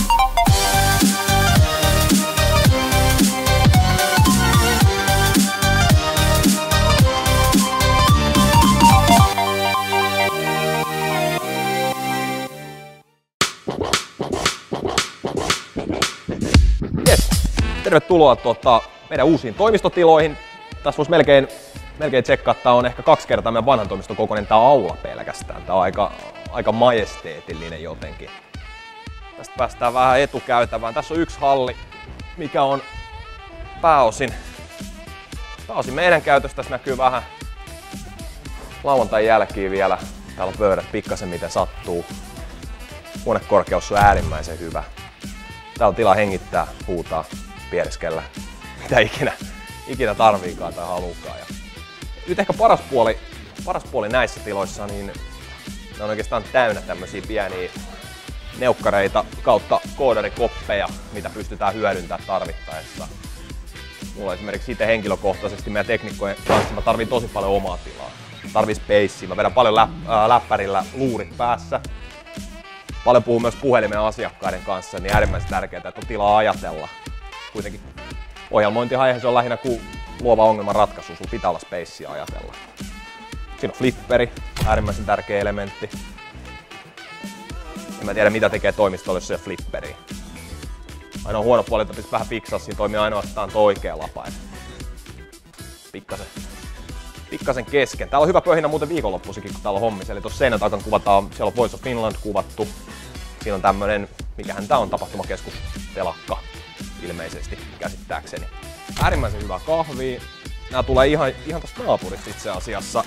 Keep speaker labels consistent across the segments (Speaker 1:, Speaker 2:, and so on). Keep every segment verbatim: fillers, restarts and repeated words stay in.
Speaker 1: Tervetuloa tuota, meidän uusiin toimistotiloihin. Tässä voisi melkein, melkein tsekkaa, että tämä on ehkä kaksi kertaa meidän vanhan toimiston kokoinen tämä aula pelkästään. Tämä on aika, aika majesteetillinen jotenkin. Tästä päästään vähän etukäytävään. Tässä on yksi halli, mikä on pääosin, pääosin meidän käytössä. Tässä näkyy vähän lauantain jälkiä vielä. Täällä on pöydät pikkasen miten sattuu. Huonekorkeus on äärimmäisen hyvä. Täällä on tilaa hengittää, huutaa, piereskellä, mitä ikinä, ikinä tarviikaan tai haluukaan. Ja nyt ehkä paras puoli, paras puoli näissä tiloissa, niin ne on oikeastaan täynnä tämmöisiä pieniä neukkareita kautta koodarikoppeja, mitä pystytään hyödyntämään tarvittaessa. Mulla esimerkiksi itse henkilökohtaisesti meidän teknikkojen kanssa mä tarvin tosi paljon omaa tilaa. Tarvii spacea, mä vedän paljon läp, ää, läppärillä luurit päässä. Paljon puhun myös puhelimen asiakkaiden kanssa, niin äärimmäisen tärkeää, että on tilaa ajatella. Kuitenkin ohjelmointihan se on lähinnä kuin luova ongelman ratkaisu, sulla pitää olla spacea ajatella. Siinä on flipperi, äärimmäisen tärkeä elementti. En mä tiedä mitä tekee toimistolla, jos se on flipperi. Ainoa huono puoli, että pitäisi vähän fiksaa, siinä toimii ainoastaan tuo oikea lapa. Pikkasen, pikkasen kesken. Täällä on hyvä pöhinä muuten viikonloppuisikin, kun täällä on hommissa. Eli tuossa seinän takana kuvataan, siellä on Voice of Finland kuvattu. Siinä on tämmönen, mikähän tää on, tapahtumakeskus telakka ilmeisesti käsittääkseni. Äärimmäisen hyvää kahvia. Nää tulee ihan, ihan tosta naapurista itse asiassa.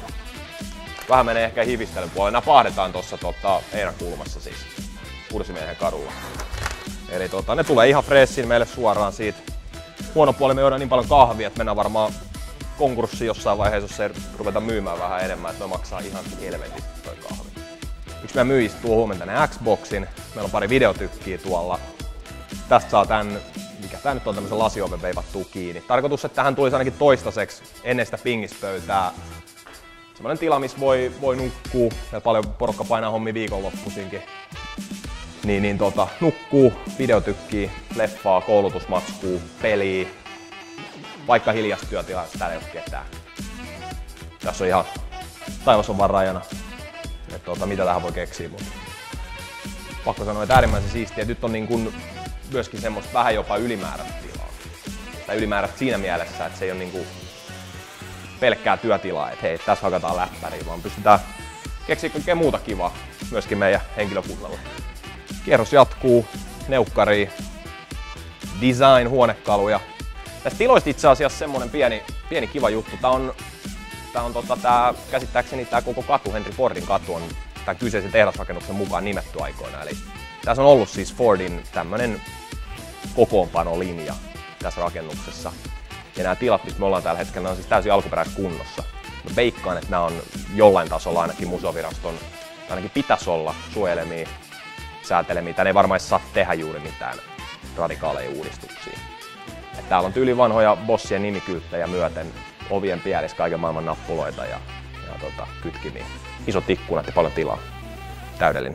Speaker 1: Vähän menee ehkä hivistelyn puolelle. Nää pahdetaan tossa tota, Eiran kulmassa siis, Kursimiehen kadulla. Eli tota, ne tulee ihan freshin meille suoraan siitä. Huono puoli me juodaan niin paljon kahvia, että mennään varmaan konkurssiin jossain vaiheessa, jos ei ruveta myymään vähän enemmän, että me maksaa ihan helvetisti toi kahvi. Yksi meidän myyjistä tuo huomenna tänne Xboxin. Meillä on pari videotykkiä tuolla. Tästä saa tän, mikä tää nyt on, tämmösen lasioven veivattua kiinni. Tarkoitus, että tähän tulisi ainakin toistaiseksi ennen sitä pingispöytää. Semmoinen tila, missä voi, voi nukkuu. Meillä paljon porukka painaa hommi viikonloppuisinkin. Niin, niin tota, nukkuu, videotykkii, leffaa, koulutusmatskuu, peliä. Vaikka hiljaista työtilaa, täällä ei ole ketään. Tässä on ihan, taivas on vaan rajana. Että tota, mitä tähän voi keksiä, mutta pakko sanoa, että äärimmäisen siistiä. Nyt on niin kun myöskin semmoista vähän jopa ylimääräistä tilaa. Tai ylimääräistä siinä mielessä, että se ei ole niin kuin pelkkää työtilaa, että hei, tässä hakataan läppäriin, vaan pystytään keksiä kaikkea muuta kivaa myöskin meidän henkilökunnalle. Kierros jatkuu, neukkari, design, huonekaluja. Tästä tiloista itse asiassa semmonen pieni, pieni kiva juttu. Tää on, tää on tota, tää, käsittääkseni tää koko katu, Henry Fordin katu, on tämän kyseisen tehdasrakennuksen mukaan nimetty aikoina. Eli tässä on ollut siis Fordin tämmönen kokoonpanolinja tässä rakennuksessa. Ja nämä tilat, mistä me ollaan tällä hetkellä, on siis täysin alkuperäiskunnossa. Mä veikkaan, että nämä on jollain tasolla ainakin museoviraston, ainakin pitäisi olla suojelemia, säätelemiä. Tän ei varmaan saa tehdä juuri mitään radikaaleja uudistuksia. Et täällä on tyyli vanhoja bossien nimikylttejä myöten, ovien pielissä kaiken maailman nappuloita ja, ja tota, kytkimiä. Isot ikkunat ja paljon tilaa. Täydellinen.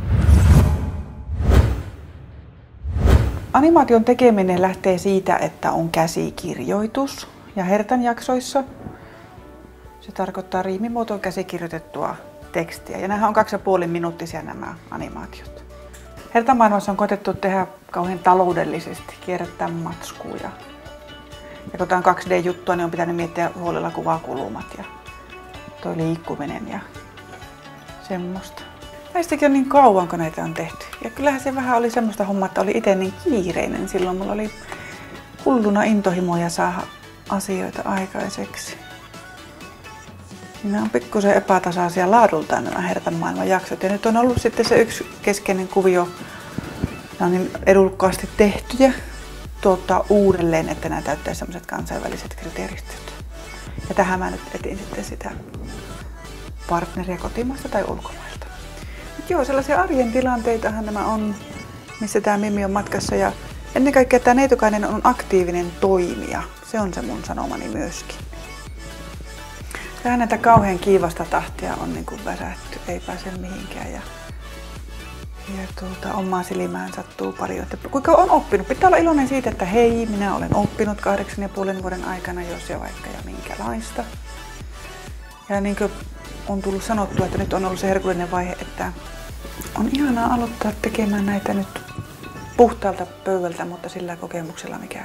Speaker 2: Animaation tekeminen lähtee siitä, että on käsikirjoitus ja Hertan jaksoissa se tarkoittaa riimimuotoon käsikirjoitettua tekstiä. Ja nämähän on kaksi ja puoli minuuttisia nämä animaatiot. Hertan maailmassa on koetettu tehdä kauhean taloudellisesti, kierrättää matskuja. Ja kun tämä on kaksi D-juttua, niin on pitänyt miettiä huolella kuvakulmat ja toi liikkuminen ja semmoista. Näistäkin on niin kauan, kun näitä on tehty. Ja kyllähän se vähän oli semmoista hommaa, että oli itse niin kiireinen. Silloin mulla oli hulluna intohimoja saada asioita aikaiseksi. Nämä on pikkusen epätasaisia laadultaan nämä Hertan maailman jaksot. Ja nyt on ollut sitten se yksi keskeinen kuvio. Nämä on niin edulkkaasti tehtyjä tuottaa uudelleen, että nämä täyttää sellaiset kansainväliset kriteeristöt. Ja tähän mä nyt etin sitten sitä partneria kotimaasta tai ulkomailta. Mut joo, sellaisia arjen tilanteitahan nämä on, missä tämä Mimmi on matkassa. Ja ennen kaikkea tämä Neitokainen on aktiivinen toimija. Se on se mun sanomani myöskin. Tähän näitä kauhean kiivasta tahtia on niin kuin väsätty, ei pääse mihinkään. Ja Ja tuota, omaan silmään sattuu paljon. Että kuinka on oppinut? Pitää olla iloinen siitä, että hei, minä olen oppinut kahdeksan ja puolen vuoden aikana, jos ja vaikka ja minkälaista. Ja niin kuin on tullut sanottua, että nyt on ollut se herkullinen vaihe, että on ihanaa aloittaa tekemään näitä nyt puhtaalta pöydältä, mutta sillä kokemuksella, mikä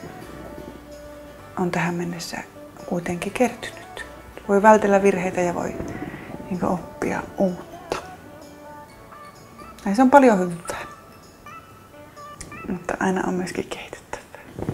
Speaker 2: on tähän mennessä kuitenkin kertynyt. Voi vältellä virheitä ja voi niin kuin oppia uutta. Näissä on paljon hyvää, mutta aina on myöskin kehitettävää.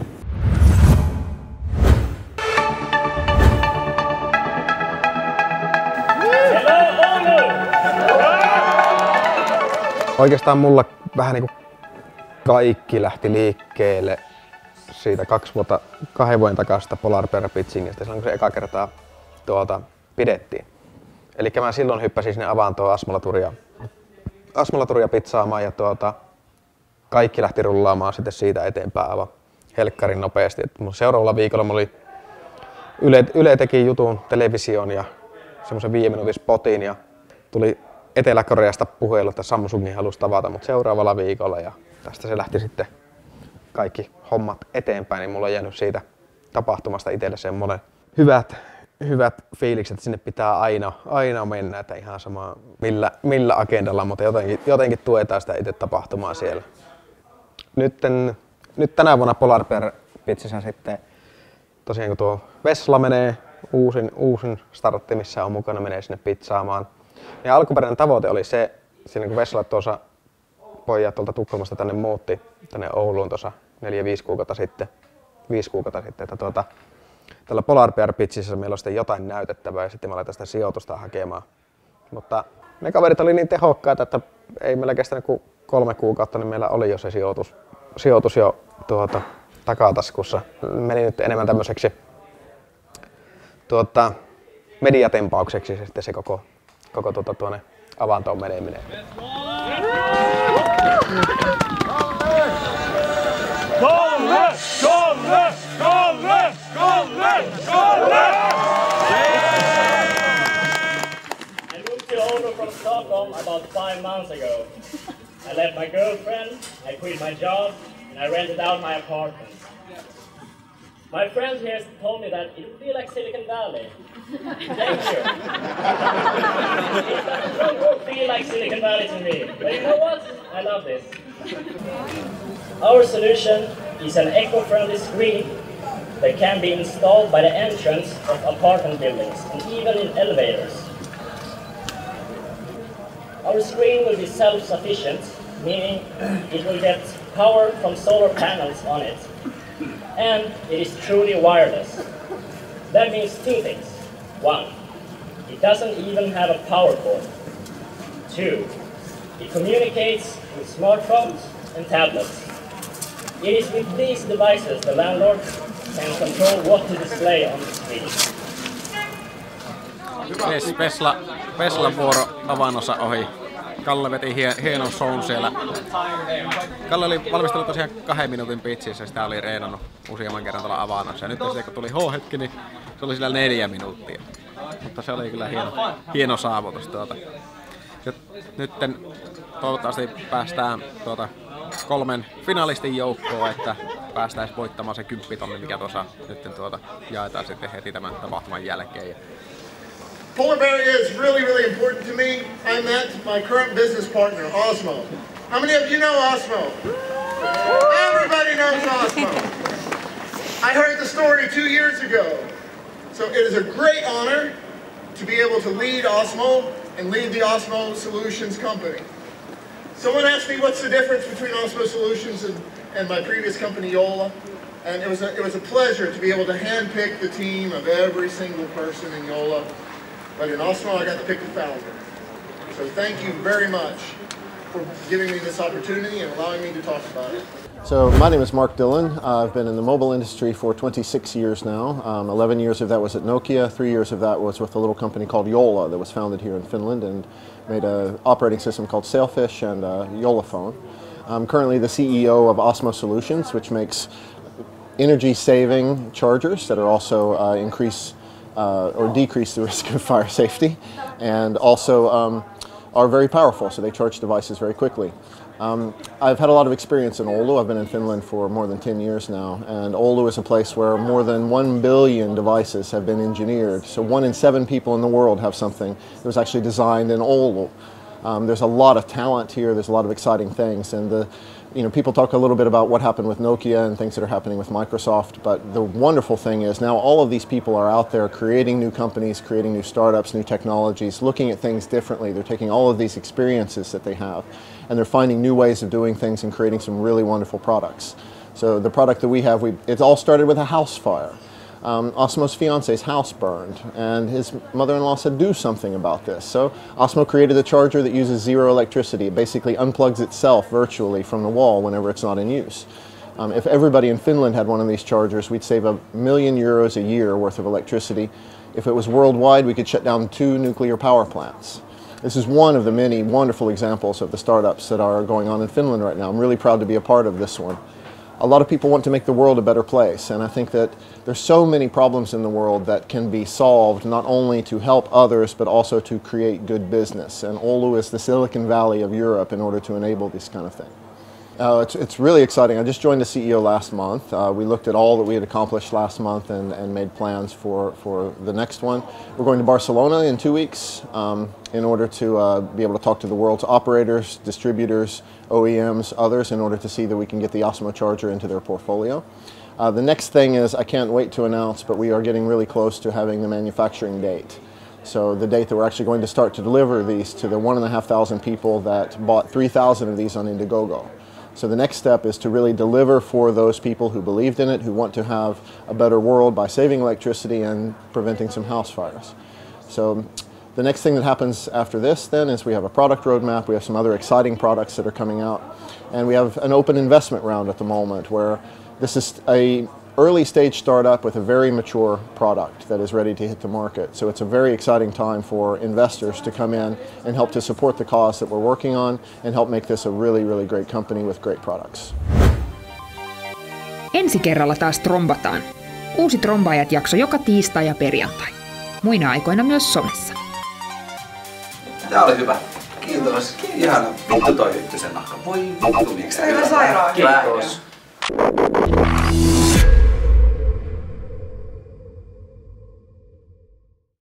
Speaker 3: Oikeastaan mulla vähän niin kuin kaikki lähti liikkeelle siitä kaksi vuotta, kahden vuoden takaisesta Polar Bear Pitchingistä, silloin kun se eka kertaa tuota, pidettiin. Eli mä silloin hyppäsin sinne avantoon Asmolaturia, Asmolaturia pizzaamaan ja tuota, kaikki lähti rullaamaan sitten siitä eteenpäin aivan helkkarin nopeasti. Et mun seuraavalla viikolla mulla oli Yle, Yle teki jutun televisioon ja semmoisen viiden minuutin spotin ja tuli Etelä-Koreasta puhelu, että Samsungin halusi tavata mut seuraavalla viikolla ja tästä se lähti sitten kaikki hommat eteenpäin, niin mulla on jäänyt siitä tapahtumasta itselle semmoinen hyvät, hyvät fiilikset, että sinne pitää aina, aina mennä, että ihan sama millä, millä agendalla, mutta jotenkin, jotenkin tuetaan sitä itse tapahtumaa siellä. Nytten, nyt tänä vuonna Polar Bear Pitchissä sitten tosiaan kun tuo Vessla menee, uusin, uusin startti, missä on mukana, menee sinne pizzaamaan. Ja alkuperäinen tavoite oli se, siinä kun Vessla tuossa pojat tuolta Tukholmasta tänne muutti, tänne Ouluun tuossa neljä viisi kuukautta sitten, viisi kuukautta sitten, että tuota, tällä Polar Bear Pitchissä meillä on sitten jotain näytettävää ja sitten mä aletaan sitä sijoitusta hakemaan. Mutta ne kaverit oli niin tehokkaita, että ei meillä kestänyt kuin kolme kuukautta, niin meillä oli jo se sijoitus, sijoitus jo tuota, takataskussa. Meni nyt enemmän tämmöiseksi tuota, mediatempaukseksi sitten se koko, koko tuota, tuonne avantoon meneminen.
Speaker 4: Kalle! Kalle! Kalle! Kalle! Kalle!
Speaker 5: I moved to Oulu from Stockholm about five months ago. I left my girlfriend, I quit my job, and I rented out my apartment. My friends here told me that it would be like Silicon Valley. Thank you. It won't feel like Silicon Valley to me, but you know what? I love this. Our solution is an eco-friendly screen that can be installed by the entrance of apartment buildings and even in elevators. Our screen will be self-sufficient, meaning it will get power from solar panels on it. And it is truly wireless. That means two things. One, it doesn't even have a power cord. Two, it communicates with smartphones and tablets. It is with these devices the landlord can control what to display on the screen.
Speaker 6: Yes, Vesla, Veslan vuoro avannossa ohi. Kalle veti hie, hienon shown siellä. Kalle oli valmistellut tosiaan kahden minuutin pitsissä, sitä oli reenannut useamman kerran tuolla avannossa. Ja nyt sitten kun tuli H-hetki, niin se oli sillä neljä minuuttia. Mutta se oli kyllä hieno, hieno saavutus. Tuota. Nytten toivottavasti päästään tuota kolmen finalistin joukkoon, että päästään voittamaan se kymppitonni, mikä tuossa nyt tuota jaetaan sitten heti tämän tapahtuman jälkeen.
Speaker 7: Polar Bear is really, really important to me. I met my current business partner, Osmo. How many of you know Osmo? Everybody knows Osmo. I heard the story two years ago. So it is a great honor to be able to lead Osmo and lead the Osmo Solutions company. Someone asked me what's the difference between Osmo Solutions and, and my previous company, Yola. And it was, a, it was a pleasure to be able to handpick the team of every single person in Yola. But in Osmo, I got to pick the founder. So thank you very much for giving me this opportunity and allowing me to talk about it.
Speaker 8: So my name is Mark Dillon. Uh, I've been in the mobile industry for twenty-six years now. Um, eleven years of that was at Nokia. Three years of that was with a little company called Yola that was founded here in Finland and made an operating system called Sailfish and uh, Yola Phone. I'm currently the C E O of Osmo Solutions, which makes energy-saving chargers that are also uh, increase Uh, or decrease the risk of fire safety, and also um, are very powerful, so they charge devices very quickly. Um, I've had a lot of experience in Oulu. I've been in Finland for more than ten years now, and Oulu is a place where more than one billion devices have been engineered. So one in seven people in the world have something that was actually designed in Oulu. Um, there's a lot of talent here, there's a lot of exciting things, and the, you know, people talk a little bit about what happened with Nokia and things that are happening with Microsoft, but the wonderful thing is now all of these people are out there creating new companies, creating new startups, new technologies, looking at things differently. They're taking all of these experiences that they have, and they're finding new ways of doing things and creating some really wonderful products. So the product that we have, we, it all started with a house fire. Um, Osmo's fiance's house burned, and his mother-in-law said, do something about this. So Osmo created a charger that uses zero electricity. It basically unplugs itself virtually from the wall whenever it's not in use. Um, if everybody in Finland had one of these chargers, we'd save a million euros a year worth of electricity. If it was worldwide, we could shut down two nuclear power plants. This is one of the many wonderful examples of the startups that are going on in Finland right now. I'm really proud to be a part of this one. A lot of people want to make the world a better place, and I think that there's so many problems in the world that can be solved not only to help others but also to create good business, and Oulu is the Silicon Valley of Europe in order to enable this kind of thing. Uh, it's, it's really exciting. I just joined the C E O last month. Uh, we looked at all that we had accomplished last month and, and made plans for, for the next one. We're going to Barcelona in two weeks um, in order to uh, be able to talk to the world's operators, distributors, O E Ms, others, in order to see that we can get the Osmo charger into their portfolio. Uh, the next thing is, I can't wait to announce, but we are getting really close to having the manufacturing date. So the date that we're actually going to start to deliver these to the one and a half thousand people that bought three thousand of these on Indiegogo. So the next step is to really deliver for those people who believed in it, who want to have a better world by saving electricity and preventing some house fires. So the next thing that happens after this then is we have a product roadmap, we have some other exciting products that are coming out, and we have an open investment round at the moment where this is a early stage startup with a very mature product that is ready to hit the market. So it's a very exciting time for investors to come in and help to support the cause that we're working on and help make this a really, really great company with great products.
Speaker 9: Ensi kerralla taas trombataan. Uusi Trombaajat jakso joka tiistai ja perjantai. Muina aikoina myös somessa.
Speaker 10: Tää oli hyvä. Kiitos. Ihana. Vittu toi Hyttysen nahka. Voi vittu, miksi?
Speaker 2: Hyvä sairaan.
Speaker 10: Kiitos.